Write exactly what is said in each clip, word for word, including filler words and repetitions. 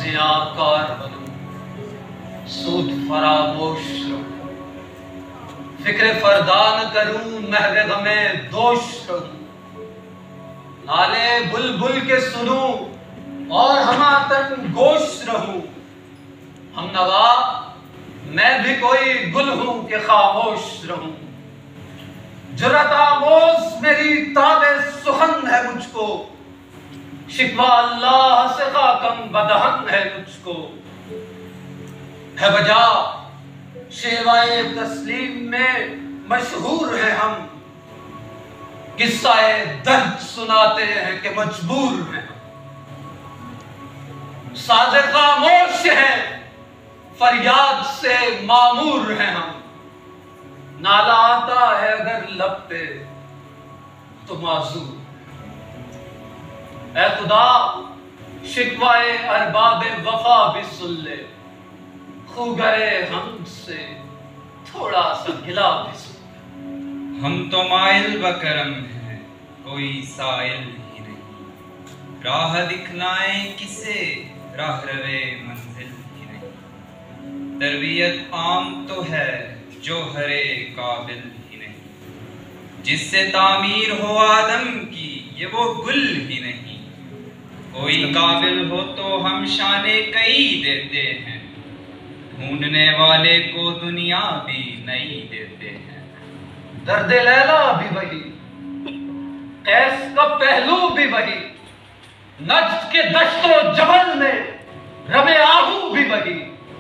زیاں کار بنوں، سود فراموش رہوں، فکر فردا نہ کروں، محو غم دوش رہوں، نالے بلبل کے سنوں اور ہماتن گوش رہوں، ہم نوا میں بھی کوئی گل ہوں کہ خاموش رہوں، جرأت آموز میری تاب سخن ہے مجھ کو، شکوہ اللہ سے خاکم بدہن ہے مجھ کو، ہے وجہ شیوائے تسلیم میں مشہور ہیں ہم، قصہ درد سناتے ہیں کہ مجبور ہیں ہم، ساز خاموش ہیں فریاد سے معمور ہیں ہم، نالا آتا ہے اگر لب پہ تو معذور، اے خدا شکوائے ارباب وفا بھی سن لے، خوگرے ہم سے تھوڑا سا گلا بھی سن لے، ہم تو مائل بکرم ہیں کوئی سائل ہی نہیں، راہ دکھلائیں کسے راہ روے منزل ہی نہیں، تربیت عام تو ہے جوہرے قابل ہی نہیں، جس سے تعمیر ہو آدم کی یہ وہ گل ہی نہیں، کوئی قابل ہو تو ہم شانے کئی دیتے ہیں، ڈھونڈنے والے کو دنیا بھی نئی دیتے ہیں، درد لیلا بھی وہی، قیس کا پہلو بھی وہی، نجد کے دشت و جبل میں رب آہو بھی وہی،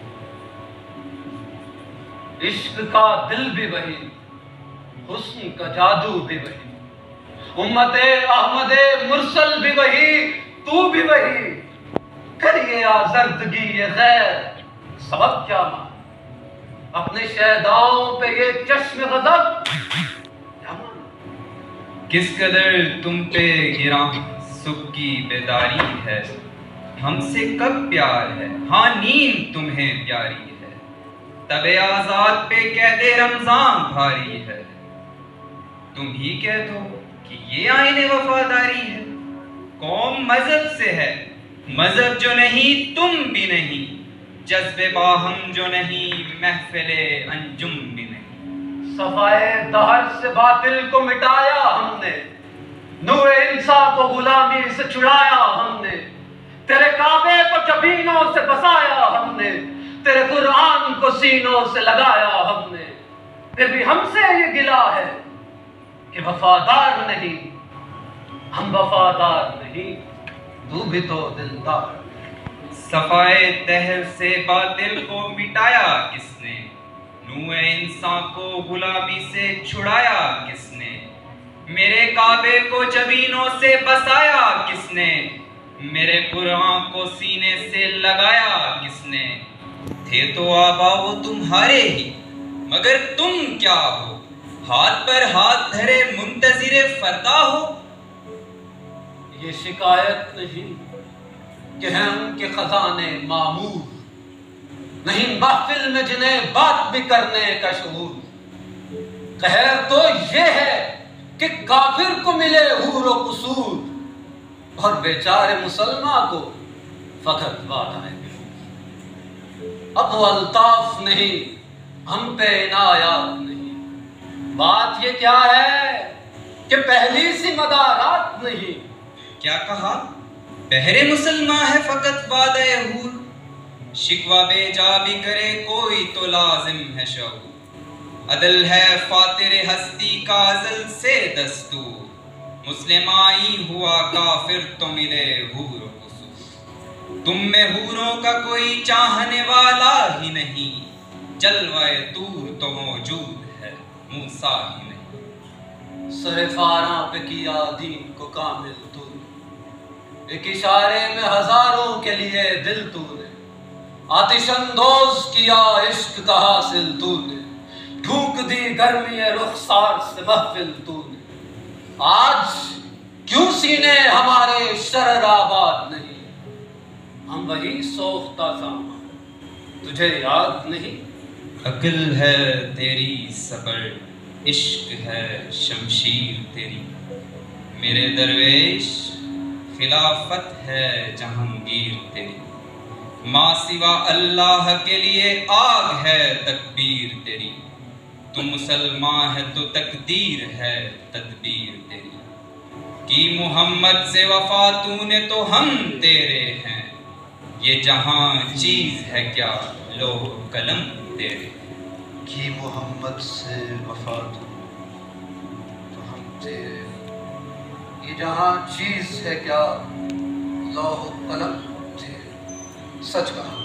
عشق کا دل بھی وہی، حسن کا جادو بھی وہی، امت احمد مرسل بھی وہی، تو بھی وہی، کریے آزردگی غیر سبب کیا مان، اپنے شہداؤں پہ یہ چشم غضب کیا مان، کس قدر تم پہ گراں سکھ کی بیداری ہے، ہم سے کب پیار ہے، ہاں نیند تمہیں پیاری ہے، تب آزاد پہ قید رمضان بھاری ہے، تم ہی کہہ دو کہ یہ آئین وفاداری ہے، قوم مذہب سے ہے، مذہب جو نہیں تم بھی نہیں، جذب باہم جو نہیں محفل انجم بھی نہیں، صفائے دہر سے باطل کو مٹایا ہم نے، نور انصاف کو غلامی سے چھڑایا ہم نے، تیرے کعبے کو جبینوں سے بسایا ہم نے، تیرے قرآن کو سینوں سے لگایا ہم نے، پھر بھی ہم سے یہ گلہ ہے کہ وفادار نہیں، ہم وفادار نہیں، تو بھی تو دلدار، صفائے دہر سے باطل کو مٹایا کس نے، نور انسان کو غلامی سے چھڑایا کس نے، میرے کعبے کو جبینوں سے بسایا کس نے، میرے قرآن کو سینے سے لگایا کس نے، تھے تو آبا وہ تمہارے ہی مگر تم کیا ہو، ہاتھ پر ہاتھ دھرے منتظر فردا ہو، یہ شکایت نہیں کہ ہیں ان کے خزانے معمور، نہیں محفل میں جنہیں بات بھی کرنے کا شعور، قہر تو یہ ہے کہ کافر کو ملے حور و قصور، اور بیچارے مسلمان کو فقط وعدہ ہے، اب وہ الطاف نہیں ہم پہ عنایات نہیں، بات یہ کیا ہے کہ پہلی سی مدارات نہیں، کیا کہا بہر مسلمان ہے فقط وعدہ حور، شکوہ بے جا بھی کرے کوئی تو لازم ہے شعور، عدل ہے فاتر ہستی کا ازل سے دستور، مسلم آئی ہوا کافر تو ملے حور و قصور، تم میں حوروں کا کوئی چاہنے والا ہی نہیں، جلوہ طور تو موجود ہے موسیٰ ہی نہیں، سر فاراں پہ کیا دین کو کامل تو نے، ایک اشارے میں ہزاروں کے لیے دل تو نے، آتش اندوز کیا عشق کا حاصل تو نے، ڈھونک دی گرمی رخسار سے محفل تو نے، آج کیوں سینے ہمارے شرر آباد نہیں، ہم وہی سوختہ سامان تجھے یاد نہیں، عقل ہے تیری صبر عشق ہے شمشیر تیری، میرے درویش خلافت ہے جہانگیر تیری، ماں سوا اللہ کے لیے آگ ہے تکبیر تیری، تو مسلمان ہے تو تقدیر ہے تدبیر تیری، کی محمد سے وفا تو نے تو ہم تیرے ہیں، یہ جہاں چیز ہے کیا لوح قلم تیرے، کی محمد سے وفا تو تو ہم تیرے، یہ جہاں چیز ہے کیا لوح قلم تیرے۔ سچ کہا۔